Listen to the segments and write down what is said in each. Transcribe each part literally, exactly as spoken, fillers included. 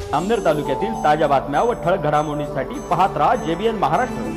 जामनेर तालुक्यातील ताज्या बातम्या व ठळक घडामोडींसाठी पाहत राहा जेबीएन महाराष्ट्र।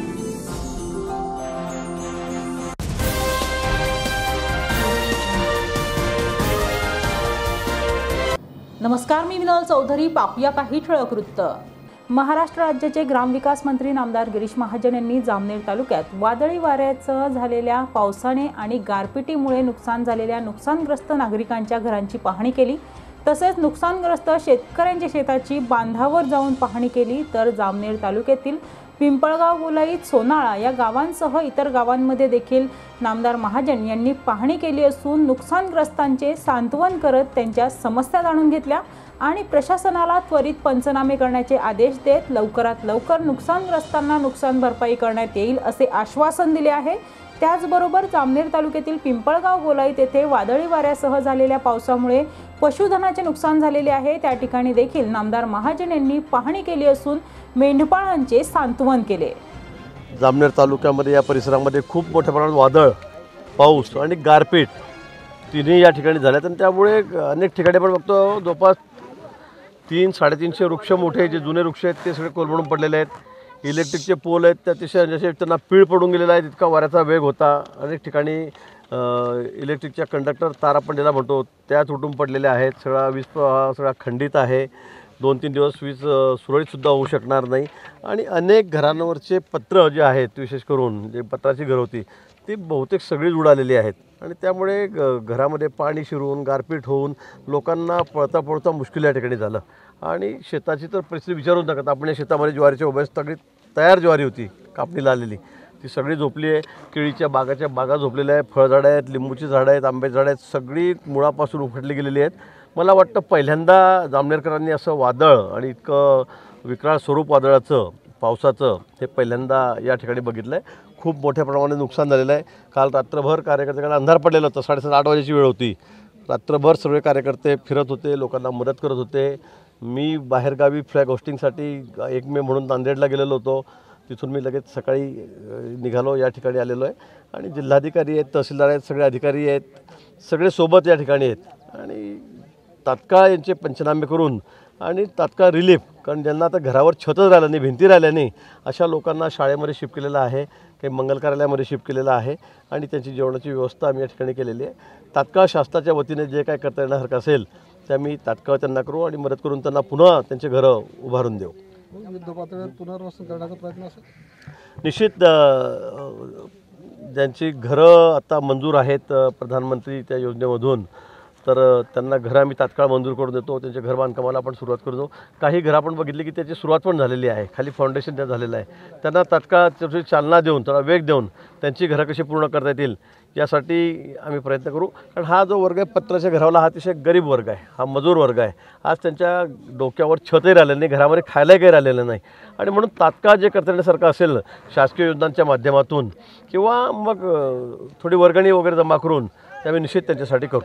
नमस्कार, मी विनोद चौधरी। पाहूया काही ठळक वृत्त। महाराष्ट्र राज्याचे ग्रामविकास मंत्री नामदार गिरीश महाजन यांनी जामनेर तालुक्यात वादळी वाऱ्यासह झालेल्या पावसाने आणि गारपिटीमुळे नुकसान झालेल्या नुकसानग्रस्त नागरिकांच्या घरांची पाहणी केली। तसेच नुकसानग्रस्त शेतकऱ्यांच्या शेताची बांधावर जाऊन पाहणी केली। तर जामनेर तालुक्यातील पिंपळगाव गोलाईत सोनाळा या गावांसह इतर गावांमध्ये देखील नामदार महाजन यांनी पाहणी केली असून नुकसानग्रस्तांचे सांत्वन करत त्यांच्या समस्या जाणून घेतल्या आणि प्रशासनाला त्वरित पंचनामे करण्याचे आदेश देत लवकरात लवकर नुकसानग्रस्तांना नुकसान भरपाई करण्यात येईल असे आश्वासन दिले आहे। त्याचबरोबर जामनेर तालुक्यातील पिंपळगाव गोलाईत येथे वादळी वाऱ्यासह झालेल्या पावसामुळे पशुधनाचे नुकसान झालेले आहे। त्या ठिकाणी देखील नामदार महाजन यांनी पाहणी केली असून मेंढपाळांचे सांत्वन केले। जामनेर तालुक्यामध्ये या परिसरामध्ये खूप मोठ्या प्रमाणात वादळ, पाऊस आणि गारपीट तिन्ही या ठिकाणी झाल्यात आणि त्यामुळे अनेक ठिकाणी आपण बघतो जवळपास तीन साडेतीनशे वृक्ष मोठे जे जुने वृक्ष आहेत ते सगळे कोलमडून पडलेले आहेत। इलेक्ट्रिकचे पोल आहेत त्या अतिशय जसे त्यांना पीळ पडून गेलेला आहे, तितका वाऱ्याचा वेग होता। अनेक ठिकाणी इलेक्ट्रिकच्या कंडक्टर तारा आपण ज्याला म्हणतो त्या तुटून पडलेल्या आहेत। सगळा वीज प्रवाह सगळा खंडित आहे। दोन तीन दिवस वीज सुरळीतसुद्धा होऊ शकणार नाही आणि अनेक घरांवरचे पत्र जे आहेत विशेष करून जे पत्राची घरं होती ती बहुतेक सगळीच उडालेली आहेत आणि त्यामुळे घरामध्ये पाणी शिरून गारपीट होऊन लोकांना पळता पळता मुश्किल या ठिकाणी झालं आणि शेताची तर परिस्थिती विचारूच नका। आपण या शेतामध्ये ज्वारीच्या उभ्या सगळी तयार ज्वारी होती कापणीला आलेली, ती सगळी झोपली आहे। केळीच्या बागाच्या बागा झोपलेल्या आहेत, फळझाडं आहेत, लिंबूची झाडं आहेत, आंब्याची झाडं आहेत, सगळी मुळापासून उखडली गेलेली आहेत। मला वाटतं पहिल्यांदा जामनेरकरांनी असं वादळ आणि इतकं विकराळ स्वरूप वादळाचं पावसाचं हे पहिल्यांदा या ठिकाणी बघितलं आहे। खूप मोठ्या प्रमाणात नुकसान झालेलं आहे। काल रात्रभर कार्यकर्त्यांना अंधार पडलेला होता, साडेसात आठ वाजेची वेळ होती। रात्रभर सगळे कार्यकर्ते फिरत होते, लोकांना मदत करत होते। मी बाहेरगावी फ्लॅग होस्टिंगसाठी एक मे म्हणून नांदेडला गेलेलो होतो, तिथून मी लगेच सकाळी निघालो या ठिकाणी आलेलो आहे आणि जिल्हाधिकारी आहेत, तहसीलदार आहेत, सगळे अधिकारी आहेत, सगळे सोबत या ठिकाणी आहेत आणि तात्काळ यांचे पंचनामे करून आणि तात्काळ रिलीफ, कारण ज्यांना आता घरावर छतच राहिलं नाही, भिंती राहिल्या नाही, अशा लोकांना शाळेमध्ये शिफ्ट केलेलं आहे, काही मंगल कार्यालयामध्ये शिफ्ट केलेलं आहे आणि त्यांची जेवणाची व्यवस्था आम्ही या ठिकाणी केलेली आहे। तात्काळ शासनाच्या वतीने जे काय करता येण्यासारखं असेल ते आम्ही तात्काळ त्यांना करू आणि मदत करून त्यांना पुन्हा त्यांचे घरं उभारून देऊ। युद्धपातळीवर पुनर्वसन करण्याचा प्रयत्न असेल। निश्चित ज्यांची घरं आता मंजूर आहेत प्रधानमंत्री त्या योजनेमधून, तर त्यांना घरं आम्ही तात्काळ मंजूर करून देतो। त्यांच्या घर बांधकामाला आपण सुरुवात करतो। काही घरं आपण बघितली की त्याची सुरुवात पण झालेली आहे, खाली फाउंडेशन त्या झालेलं आहे। त्यांना तात्काळ त्याची चालना देऊन त्याला वेग देऊन त्यांची घरं कशी पूर्ण करता येतील यासाठी आम्ही प्रयत्न करू। कारण हा जो वर्ग आहे पत्राच्या घरावाला हा अतिशय गरीब वर्ग आहे, हा मजूर वर्ग आहे। आज त्यांच्या डोक्यावर छतही राहिलेलं नाही, घरामध्ये खायलाही काही राहिलेलं नाही आणि म्हणून तात्काळ जे करता येण्यासारखं असेल शासकीय योजनांच्या माध्यमातून किंवा मग थोडी वर्गणी वगैरे जमा करून ते आम्ही निश्चित त्यांच्यासाठी करू।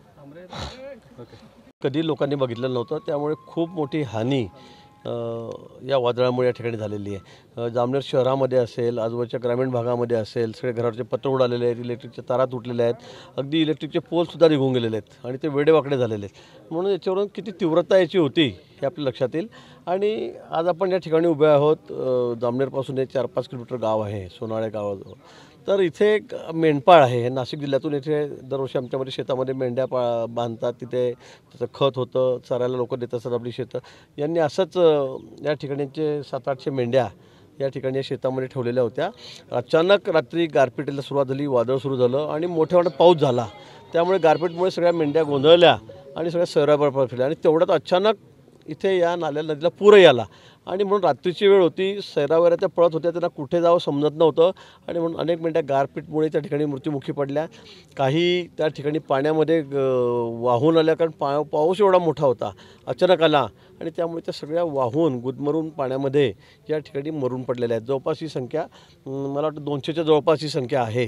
कधी लोकांनी बघितलेलं नव्हतं, त्यामुळे खूप मोठी हानी या वादळामुळे या ठिकाणी झालेली आहे। जामनेर शहरामध्ये असेल, आजूबाजूच्या ग्रामीण भागामध्ये असेल, सगळे घरावरचे पत्र उडालेले आहेत, इलेक्ट्रिकच्या तारा तुटलेल्या आहेत, अगदी इलेक्ट्रिकचे पोलसुद्धा निघून गेलेले आहेत आणि ते वेडेवाकडे झालेले आहेत। म्हणून याच्यावरून किती तीव्रता याची होती हे आपल्या लक्षात येईल। आणि आज आपण या ठिकाणी उभे आहोत, जामनेरपासून एक चार पाच किलोमीटर गाव आहे सोनाळे गावाजवळ। तर इथे एक मेंढपाळ आहे, हे नाशिक जिल्ह्यातून इथे दरवर्षी आमच्यामध्ये शेतामध्ये मेंढ्या पा बांधतात, तिथे त्याचं खत होतं, चरायला लोक देत असतात आपली शेतं। यांनी असंच या ठिकाणीचे सात आठशे मेंढ्या या ठिकाणी शेतामध्ये ठेवलेल्या होत्या। अचानक रात्री गारपिटीला सुरुवात झाली, वादळ सुरू झालं आणि मोठ्या मोठा पाऊस झाला, त्यामुळे गारपीटमुळे सगळ्या मेंढ्या गोंधळल्या आणि सगळ्या शहराबाहेर फिरल्या आणि तेवढ्यात अचानक इथे या नाल्या नदीला पूरही आला आणि म्हणून रात्रीची वेळ होती, सैरावैरा त्या पळत होत्या, त्यांना कुठे जावं समजत नव्हतं आणि म्हणून अनेक मेंढ्या गारपीटमुळे त्या ठिकाणी मृत्युमुखी पडल्या। काही त्या ठिकाणी पाण्यामध्ये वाहून आल्या, कारण पा पाऊस एवढा मोठा होता अचानक आला आणि त्यामुळे त्या सगळ्या वाहून गुदमरून पाण्यामध्ये या ठिकाणी मरून पडलेल्या आहेत। जवळपास ही संख्या मला वाटतं दोनशेच्या जवळपास ही संख्या आहे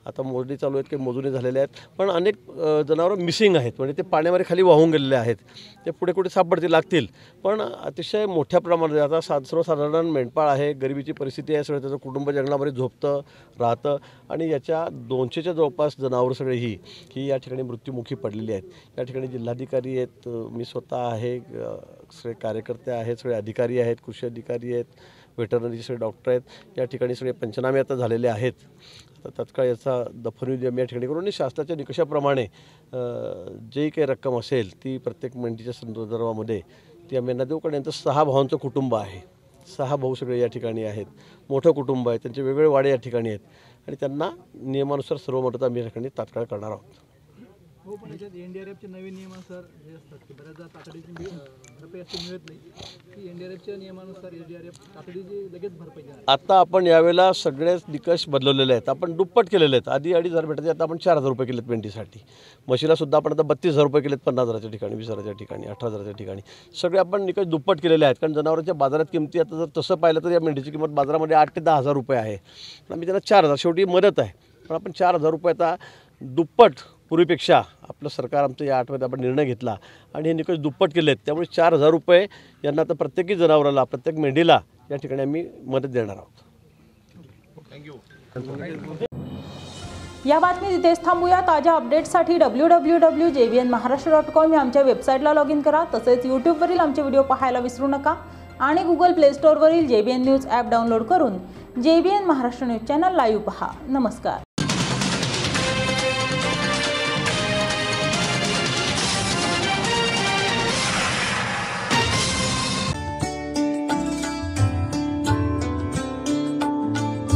आता मोजणी चालू आहेत, काही मोजणी झालेल्या आहेत, पण अनेक जनावरं मिसिंग आहेत, म्हणजे ते पाण्यामध्ये खाली वाहून गेलेले आहेत. ते पुढे कुठे सापडतील लागतील, पण अतिशय मोठ्या प्रमाणात आता सा सर्वसाधारण मेंढपाळ आहे, गरिबीची परिस्थिती आहे, सगळं त्याचं कुटुंब जंगलामध्ये झोपतं राहतं आणि याच्या दोनशेच्या जवळपास जनावरं सगळी ही ही या ठिकाणी मृत्युमुखी पडलेली आहेत. या ठिकाणी जिल्हाधिकारी आहेत, मी स्वतः आहे, सगळे कार्यकर्ते आहेत, सगळे अधिकारी आहेत, कृषी अधिकारी आहेत, वेटरनरीचे सगळे डॉक्टर आहेत. या ठिकाणी सगळे पंचनामे आता झालेले आहेत. तर तत्काळ याचा दफनविधी आम्ही या ठिकाणी करून आणि शासनाच्या निकषाप्रमाणे जी काही रक्कम असेल ती प्रत्येक मेंढीच्या संदर्भामध्ये ती आम्ही यांना देऊ. कारण यांचं सहा भावांचं कुटुंब आहे, सहा भाऊ सगळे या ठिकाणी आहेत, मोठं कुटुंब आहे, त्यांचे वेगवेगळे वाडे या ठिकाणी आहेत आणि त्यांना नियमानुसार सर्व मदत आम्ही या ठिकाणी तात्काळ करणार आहोत. हो, पण याच्यात एन डी आर एफचे नवीन नियमानुसार जे असतात की बऱ्याचदा तातडीची भरपाई अशी मिळत नाही, की एन डी आर एफच्या नियमानुसार एन डी आर एफ तातडीची लगेच भरपाई देणार. आता आपण यावेळेला सगळेच निकष बदलवलेले आहेत, आपण दुप्पट केलेले आहेत. आधी अडीच हजार भेटायचे, आता आपण चार हजार रुपये केलेत मेंढीसाठी. म्हशीला सुद्धा आपण आता बत्तीस हजार रुपये केलेत, पन्नास हजाराच्या ठिकाणी, वीस हजाराच्या ठिकाणी, अठरा हजाराच्या ठिकाणी सगळे आपण निकष दुप्पट केलेले आहेत. कारण जनावरांच्या बाजारात किमती आता जर तसं पाहिलं तर या मेंढीची किंमत बाजारामध्ये आठ ते दहा हजार रुपये आहे, पण आम्ही त्यांना चार हजार शेवटी मदत आहे, पण आपण चार हजार रुपये आता दुप्पट पूर्वीपेक्षा आपलं सरकार आमचं या आठवड्यात आपण निर्णय घेतला आणि हे निकष दुप्पट केले आहेत. त्यामुळे चार हजार रुपये यांना आता प्रत्येकी जनावराला, प्रत्येक मेंढीला या ठिकाणी आम्ही मदत देणार आहोत. थँक्यू. या बातमी इथेच थांबूया. ताज्या अपडेट्ससाठी W W W J B N Maharashtra dot com या आमच्या वेबसाईटला लॉग इन करा. तसेच यूट्यूबवरील आमचे व्हिडिओ पाहायला विसरू नका आणि गुगल प्ले स्टोअरवरील J B N news app download करून J B N Maharashtra news channel live पहा. नमस्कार.